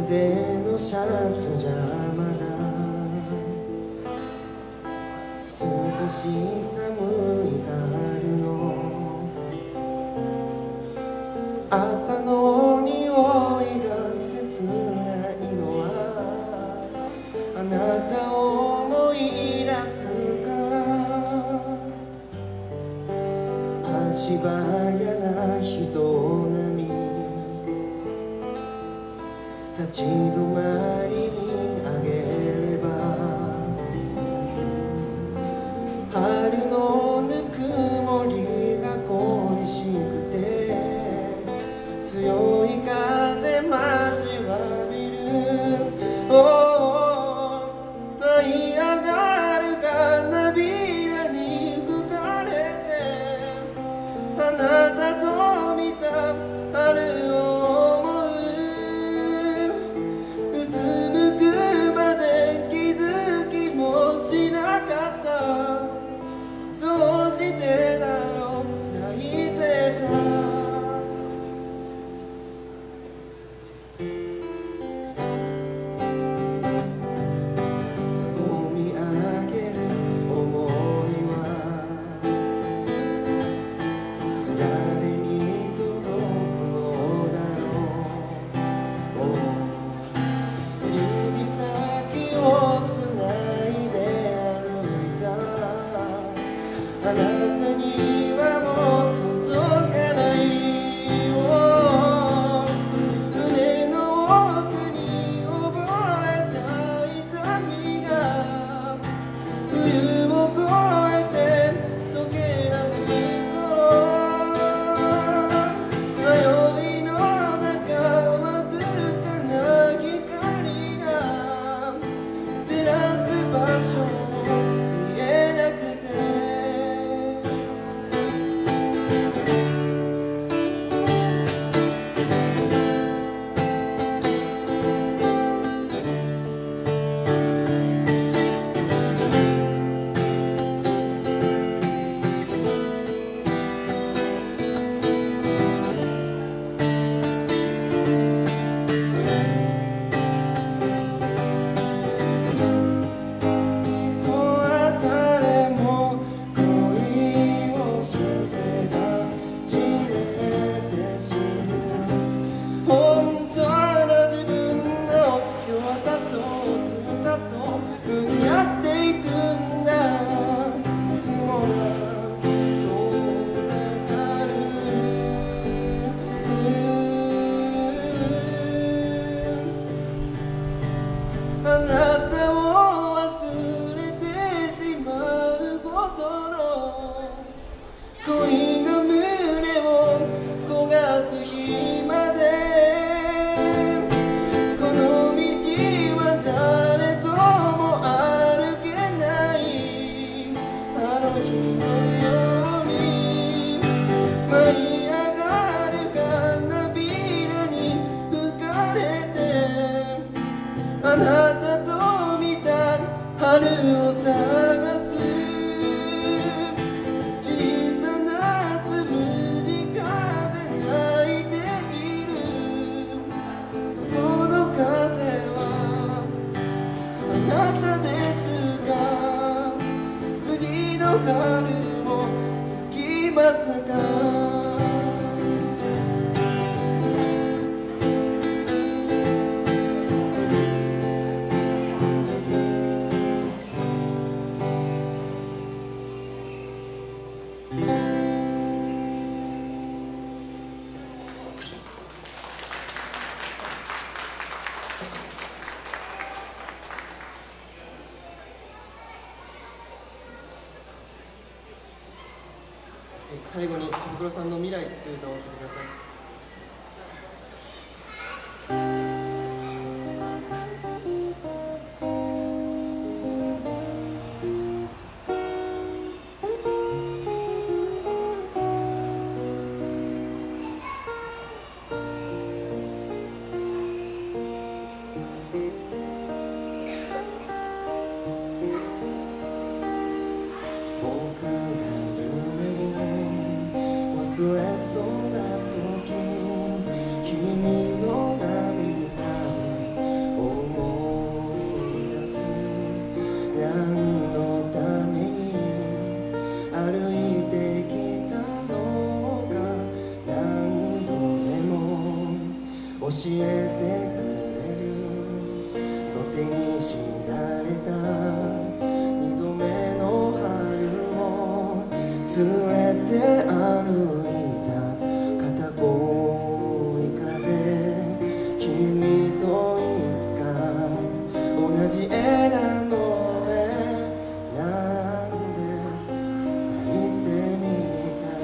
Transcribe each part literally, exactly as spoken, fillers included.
厚手のシャツじゃまだ少し寒い春の朝の匂いが切ないのはあなたを思い出すから足早な人並み立ち止まりにあげれば春のぬくもりが恋しくて強い風待ちわびる、oh、舞い上がる花びらに吹かれてあなたと見た春を思ううつむくまで気づきもしなかったどうしてだろう泣いてたあなたにはもう届かないよ胸の奥に覚えた痛みが冬を越えて溶け出す頃迷いの中わずかな光が照らす場所も見えなくてあなたを忘れてしまうほどの恋が胸を焦がす日までこの道は誰とも歩けないあの日のように舞い上がる花びらに吹かれてあなたと見た春を探す小さなつむじ風泣いているこの風はあなたですか次の春も来ますか最後に小袋さんの「未来」という歌を聴いてください。忘れそうな時連れて歩いた片恋風、君といつか同じ枝の上並んで咲いてみた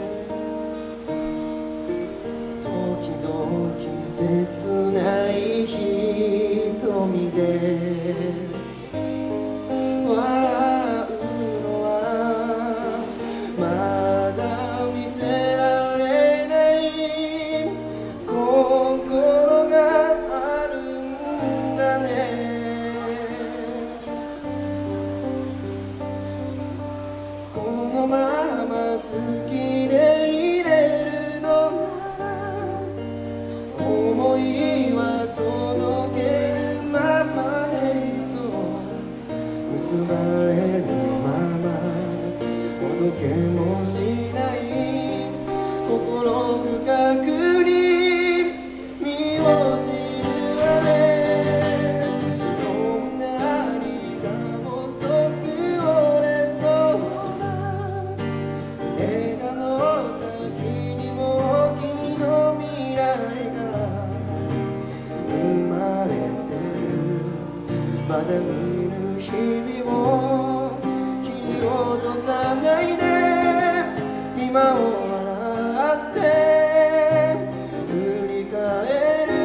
い。時々切ない瞳で笑うのはまだ見せられない心があるんだね。このまま好きでいれるのなら思いは届けるままでと結ばれぬままほどけもしない心深くに身を知る雨、こんなにか細く折れそうな枝の先にも君の未来が生まれてる。まだ見ぬ日々を切り落とさないで今を笑って振り返る。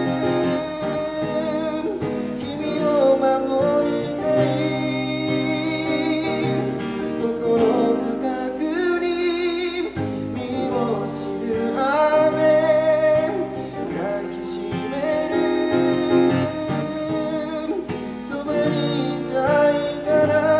君を守りたい心深くに身を知る雨抱きしめる。そばにいたいから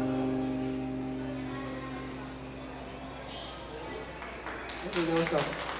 ありがとうございました。